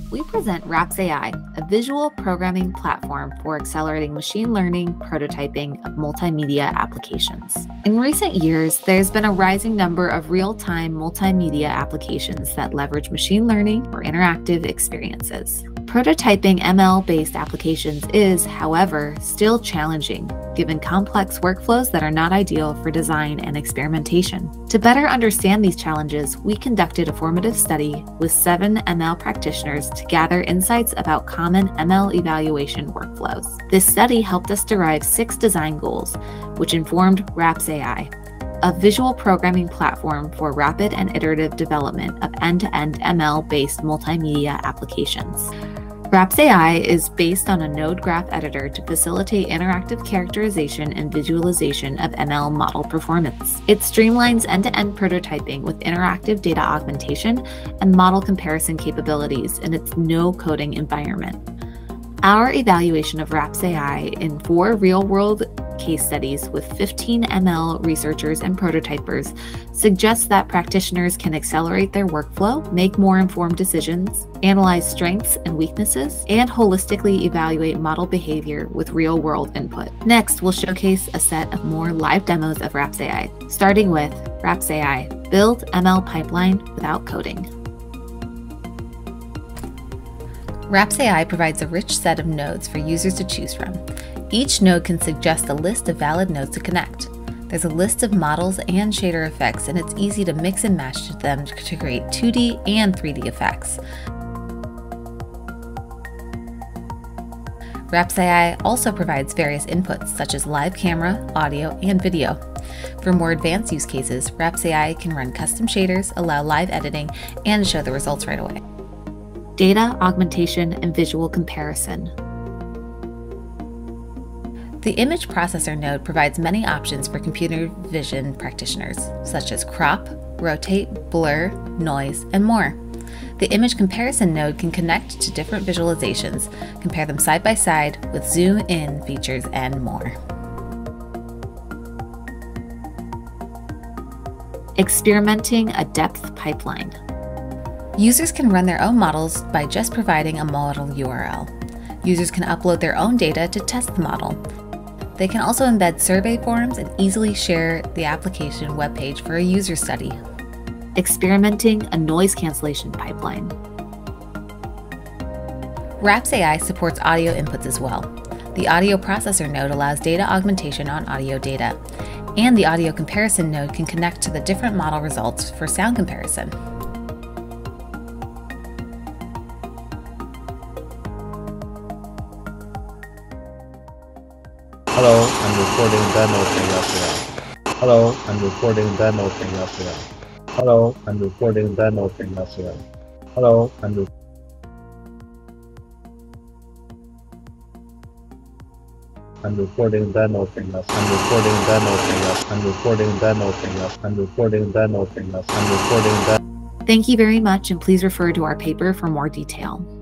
we present Rapsai, a visual programming platform for accelerating machine learning prototyping of multimedia applications. In recent years, there's been a rising number of real-time multimedia applications that leverage machine learning for interactive experiences. Prototyping ML-based applications is, however, still challenging, given complex workflows that are not ideal for design and experimentation. To better understand these challenges, we conducted a formative study with 7 ML practitioners to gather insights about common ML evaluation workflows. This study helped us derive 6 design goals, which informed Rapsai, a visual programming platform for rapid and iterative development of end-to-end ML-based multimedia applications. Rapsai is based on a node graph editor to facilitate interactive characterization and visualization of ML model performance. It streamlines end-to-end prototyping with interactive data augmentation and model comparison capabilities in its no-coding environment. Our evaluation of Rapsai in 4 real-world case studies with 15 ML researchers and prototypers suggests that practitioners can accelerate their workflow, make more informed decisions, analyze strengths and weaknesses, and holistically evaluate model behavior with real-world input. Next, we'll showcase a set of more live demos of Rapsai, starting with Rapsai, build ML pipeline without coding. Rapsai provides a rich set of nodes for users to choose from. Each node can suggest a list of valid nodes to connect. There's a list of models and shader effects, and it's easy to mix and match them to create 2D and 3D effects. Rapsai also provides various inputs such as live camera, audio, and video. For more advanced use cases, Rapsai can run custom shaders, allow live editing, and show the results right away. Data augmentation and visual comparison. The image processor node provides many options for computer vision practitioners, such as crop, rotate, blur, noise, and more. The image comparison node can connect to different visualizations, compare them side by side with zoom-in features, and more. Experimenting a depth pipeline. Users can run their own models by just providing a model URL. Users can upload their own data to test the model. They can also embed survey forms and easily share the application webpage for a user study. Experimenting a noise cancellation pipeline. Rapsai supports audio inputs as well. The audio processor node allows data augmentation on audio data, and the audio comparison node can connect to the different model results for sound comparison. Hello, I'm recording demos in Rapsai. Hello, I'm recording demos in Rapsai. Hello, I'm recording demos in Rapsai. Hello, I'm recording demos in Rapsai. I'm recording demos in Rapsai. I'm recording demos in Rapsai. I'm recording demos in Rapsai. I'm recording demos. Thank you very much, and please refer to our paper for more detail.